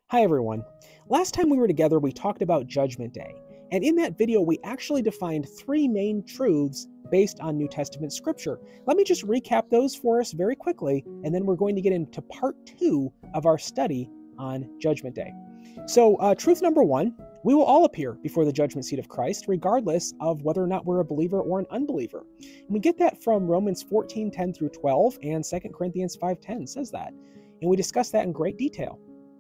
Hi everyone. Last time we were together, we talked about Judgment Day. And in that video, we actually defined three main truths based on New Testament scripture. Let me just recap those for us very quickly, and then we're going to get into part 2 of our study on Judgment Day. So, truth number 1, we will all appear before the judgment seat of Christ, regardless of whether or not we're a believer or an unbeliever. And we get that from Romans 14:10 through 12, and 2 Corinthians 5:10 says that. And we discuss that in great detail.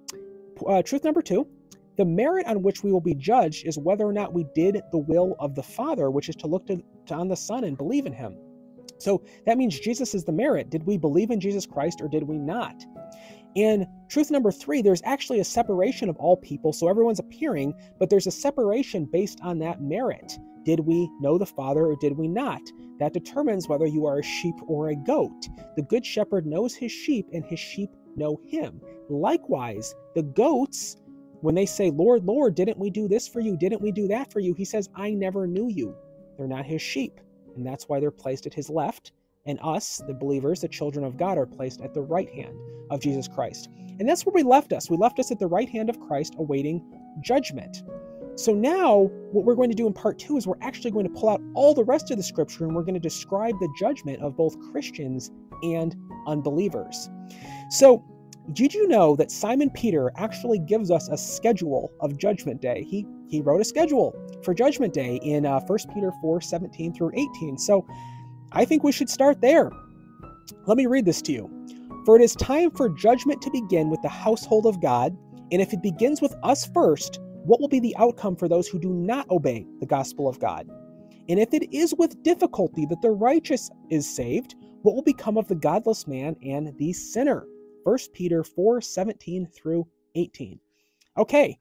Truth number 2, the merit on which we will be judged is whether or not we did the will of the Father, which is to look on the Son and believe in him. So that means Jesus is the merit. Did we believe in Jesus Christ or did we not? And truth number 3, there's actually a separation of all people. So everyone's appearing, but there's a separation based on that merit. Did we know the Father or did we not? That determines whether you are a sheep or a goat. The good shepherd knows his sheep and his sheep know him. Likewise, the goats, when they say, Lord, Lord, didn't we do this for you? Didn't we do that for you? He says, I never knew you. They're not his sheep. And that's why they're placed at his left. And us, the believers, the children of God, are placed at the right hand of Jesus Christ. And that's where we left us. We left us at the right hand of Christ awaiting judgment. So now what we're going to do in part 2 is we're actually going to pull out all the rest of the scripture and we're going to describe the judgment of both Christians and unbelievers. So did you know that Simon Peter actually gives us a schedule of Judgment Day? He wrote a schedule for Judgment Day in 1 Peter 4:17 through 18. So I think we should start there. Let me read this to you. For it is time for judgment to begin with the household of God, and if it begins with us first, what will be the outcome for those who do not obey the gospel of God? And if it is with difficulty that the righteous is saved, what will become of the godless man and the sinner? 1 Peter 4:17 through 18. Okay,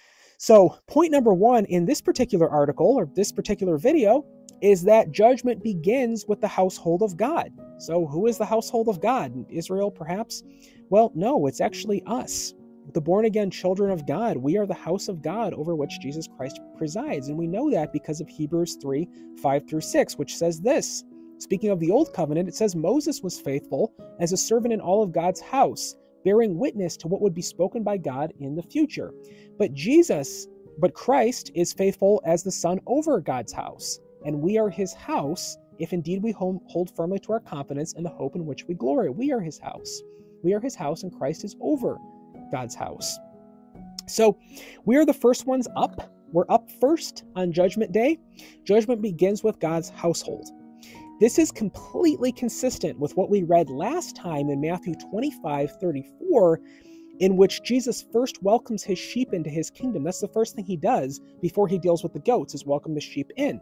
so point number 1 in this particular article or this particular video is that judgment begins with the household of God. So who is the household of God? Israel, perhaps? Well, no, it's actually us, the born-again children of God. We are the house of God over which Jesus Christ presides. And we know that because of Hebrews 3:5 through 6, which says this. Speaking of the Old Covenant, it says Moses was faithful as a servant in all of God's house, bearing witness to what would be spoken by God in the future. But Christ is faithful as the Son over God's house, and we are his house if indeed we hold firmly to our confidence and the hope in which we glory. We are his house. We are his house, and Christ is over God's house. So we are the first ones up. We're up first on Judgment Day. Judgment begins with God's household. This is completely consistent with what we read last time in Matthew 25:34, in which Jesus first welcomes his sheep into his kingdom. That's the first thing he does before he deals with the goats, is welcome the sheep in.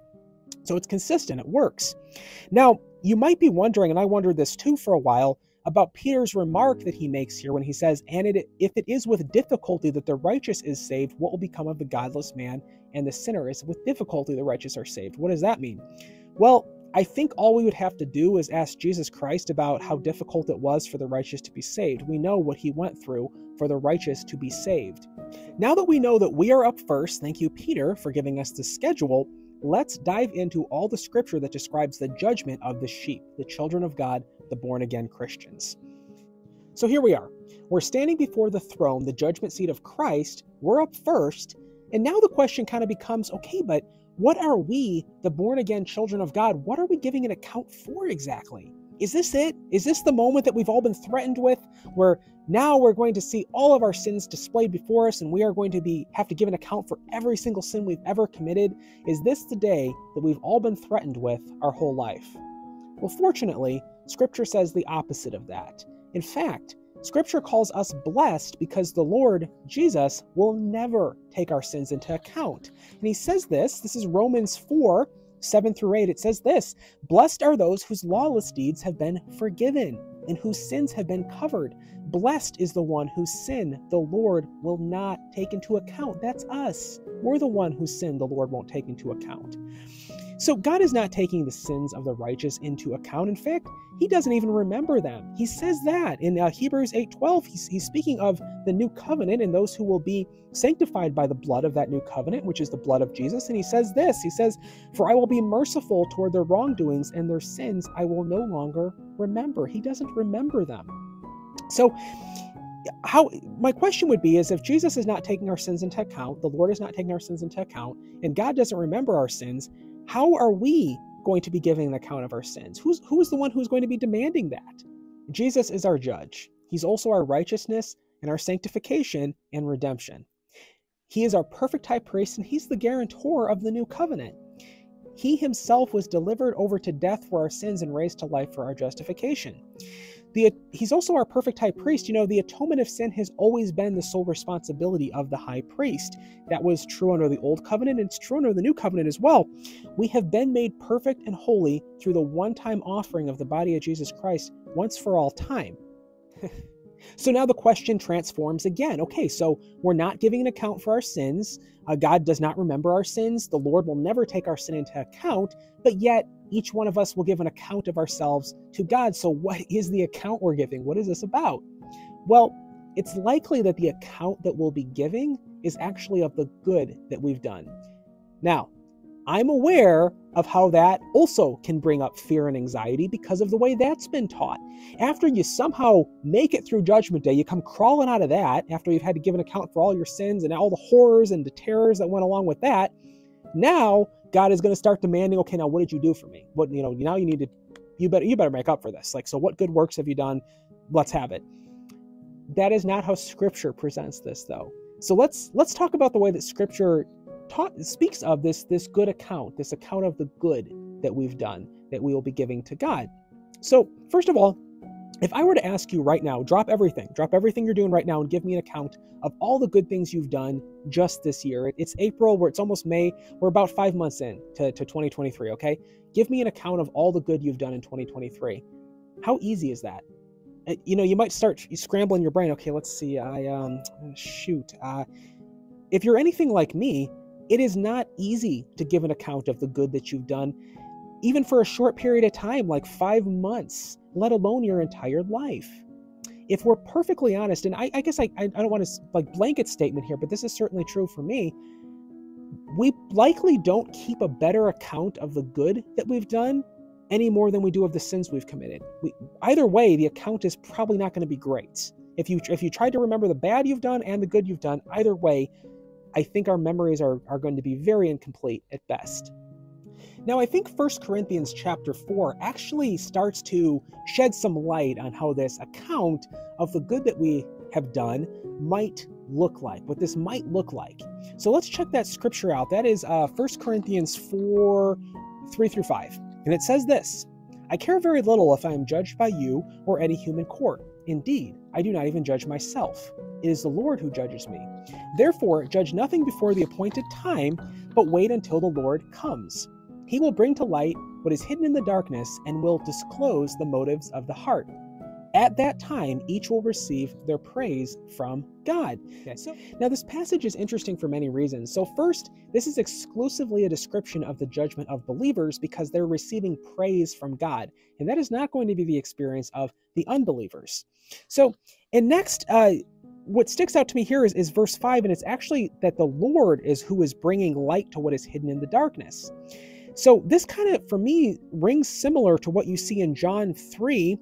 So it's consistent, it works. Now, you might be wondering, and I wondered this too for a while, about Peter's remark that he makes here when he says, if it is with difficulty that the righteous is saved, what will become of the godless man and the sinner? Is with difficulty the righteous are saved. What does that mean? Well, I think all we would have to do is ask Jesus Christ about how difficult it was for the righteous to be saved. We know what he went through for the righteous to be saved. Now that we know that we are up first, thank you, Peter, for giving us the schedule, let's dive into all the scripture that describes the judgment of the sheep, the children of God, the born-again Christians. So here we are. We're standing before the throne, the judgment seat of Christ. We're up first. And now the question kind of becomes, okay, but what are we, the born-again children of God, what are we giving an account for exactly? Is this it? Is this the moment that we've all been threatened with, where now we're going to see all of our sins displayed before us and we are going to have to give an account for every single sin we've ever committed? Is this the day that we've all been threatened with our whole life? Well, fortunately, Scripture says the opposite of that. In fact, Scripture calls us blessed because the Lord, Jesus, will never take our sins into account. And he says this is Romans 4:7 through 8. It says this, blessed are those whose lawless deeds have been forgiven and whose sins have been covered. Blessed is the one whose sin the Lord will not take into account. That's us. We're the one whose sin the Lord won't take into account. So God is not taking the sins of the righteous into account. In fact, he doesn't even remember them. He says that in Hebrews 8:12. He's speaking of the new covenant and those who will be sanctified by the blood of that new covenant, which is the blood of Jesus. And he says this, he says, for I will be merciful toward their wrongdoings and their sins I will no longer remember. He doesn't remember them. So my question would be is, if Jesus is not taking our sins into account, the Lord is not taking our sins into account, and God doesn't remember our sins, how are we going to be giving an account of our sins? Who is the one who's going to be demanding that? Jesus is our judge. He's also our righteousness and our sanctification and redemption. He is our perfect high priest, and he's the guarantor of the new covenant. He himself was delivered over to death for our sins and raised to life for our justification. He's also our perfect high priest. You know, the atonement of sin has always been the sole responsibility of the high priest. That was true under the old covenant, and it's true under the new covenant as well. We have been made perfect and holy through the one-time offering of the body of Jesus Christ once for all time. So now the question transforms again. Okay, so we're not giving an account for our sins. God does not remember our sins. The Lord will never take our sin into account, but yet each one of us will give an account of ourselves to God. So what is the account we're giving? What is this about? Well, it's likely that the account that we'll be giving is actually of the good that we've done. Now, I'm aware of how that also can bring up fear and anxiety because of the way that's been taught. After you somehow make it through Judgment Day, you come crawling out of that after you've had to give an account for all your sins and all the horrors and the terrors that went along with that. Now, God is going to start demanding, okay, now what did you do for me? What, now you need to, you better make up for this. Like, so what good works have you done? Let's have it. That is not how Scripture presents this, though. So let's talk about the way that Scripture speaks of this good account, this account of the good that we've done, that we will be giving to God. So first of all, if I were to ask you right now, drop everything you're doing right now and give me an account of all the good things you've done just this year. It's April, it's almost May. We're about 5 months in to 2023, okay? Give me an account of all the good you've done in 2023. How easy is that? You might start scrambling your brain. Okay, let's see. If you're anything like me, it is not easy to give an account of the good that you've done, even for a short period of time, like 5 months, let alone your entire life. If we're perfectly honest, and I guess I don't want to blanket statement here, but this is certainly true for me, we likely don't keep a better account of the good that we've done any more than we do of the sins we've committed. Either way, the account is probably not going to be great. If you try to remember the bad you've done and the good you've done, either way, I think our memories are going to be very incomplete at best. Now, I think 1 Corinthians chapter 4 actually starts to shed some light on how this account of the good that we have done might look like, what this might look like. So let's check that scripture out. That is 1 Corinthians 4, 3-5. And it says this: I care very little if I am judged by you or any human court. Indeed, I do not even judge myself. It is the Lord who judges me. Therefore, judge nothing before the appointed time, but wait until the Lord comes. He will bring to light what is hidden in the darkness and will disclose the motives of the heart. At that time, each will receive their praise from God. Okay. So, now, this passage is interesting for many reasons. So first, this is exclusively a description of the judgment of believers because they're receiving praise from God. And that is not going to be the experience of the unbelievers. So, and next, what sticks out to me here is verse 5, and it's actually that the Lord is who is bringing light to what is hidden in the darkness. So this kind of, for me, rings similar to what you see in John 3,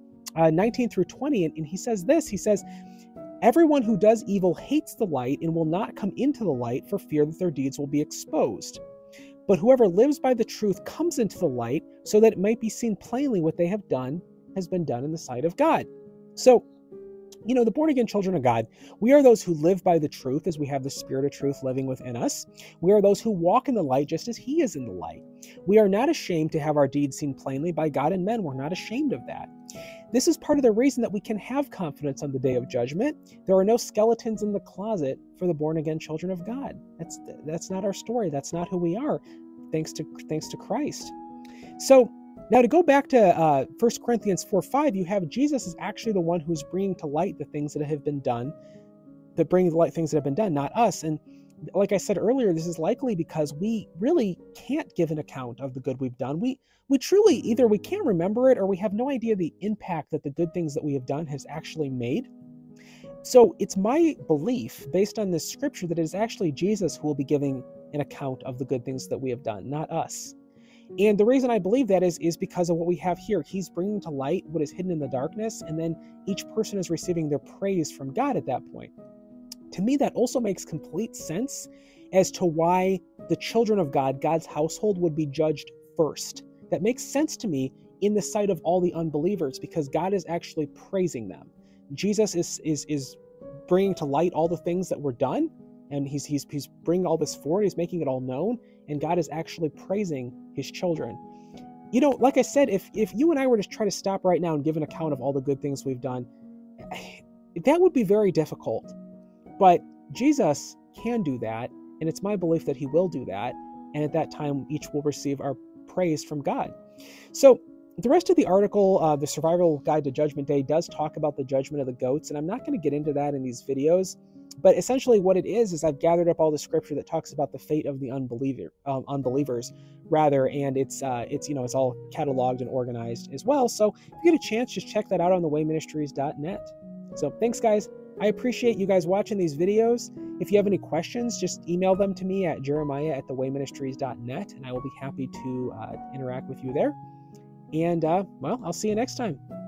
19-20, and he says this, he says, everyone who does evil hates the light and will not come into the light for fear that their deeds will be exposed. But whoever lives by the truth comes into the light so that it might be seen plainly what they have done has been done in the sight of God. So, the born-again children of God, we are those who live by the truth as we have the Spirit of truth living within us. We are those who walk in the light just as He is in the light. We are not ashamed to have our deeds seen plainly by God and men. We're not ashamed of that. This is part of the reason that we can have confidence on the day of judgment. There are no skeletons in the closet for the born-again children of God. That's not our story. That's not who we are, thanks to Christ. So, now, to go back to 1 Corinthians 4:5, you have Jesus is actually the one who's bringing to light the things that have been done, not us. And like I said earlier, this is likely because we really can't give an account of the good we've done. We truly, either we can't remember it or we have no idea the impact that the good things that we have done has actually made. So it's my belief, based on this scripture, that it is actually Jesus who will be giving an account of the good things that we have done, not us. And the reason I believe that is because of what we have here. He's bringing to light what is hidden in the darkness, and then each person is receiving their praise from God at that point. To me, that also makes complete sense as to why the children of God, God's household, would be judged first. That makes sense to me in the sight of all the unbelievers, because God is actually praising them. Jesus is bringing to light all the things that were done, and he's bringing all this forward. He's making it all known, and God is actually praising his children. You know, like I said, if you and I were to try to stop right now and give an account of all the good things we've done, that would be very difficult. But Jesus can do that, and it's my belief that he will do that, and at that time, each will receive our praise from God. So the rest of the article, the Survival Guide to Judgment Day, does talk about the judgment of the goats, and I'm not going to get into that in these videos, but essentially what it is I've gathered up all the scripture that talks about the fate of the unbelievers, rather, and it's all cataloged and organized as well. So if you get a chance, just check that out on thewayministries.net. So thanks, guys. I appreciate you guys watching these videos. If you have any questions, just email them to me at jeremiah@thewayministries.net, and I will be happy to interact with you there. And, well, I'll see you next time.